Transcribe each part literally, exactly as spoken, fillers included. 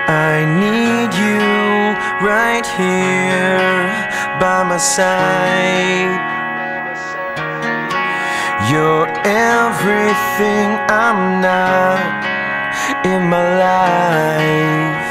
I need you right here by my side. You're everything I'm not in my life.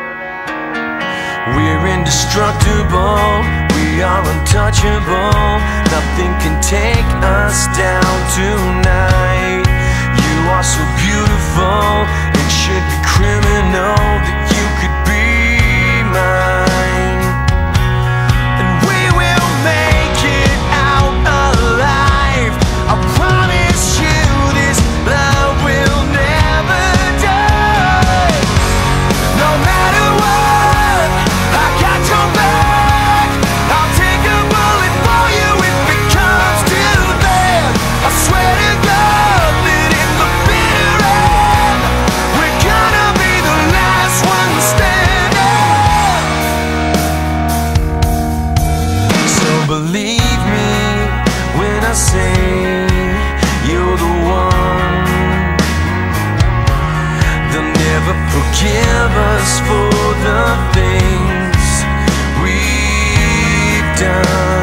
We're indestructible, we are untouchable. Nothing can take us down tonight. You are so beautiful, it should be criminal that you could be mine. And we will make it out alive. I promise you this love will never die. No matter what, I got your back. I'll take a bullet for you if it comes to that. I swear to God that in the bitter end, we're gonna be the last one standing. So believe me when I say you're the one. They'll never forgive us for the things we've done.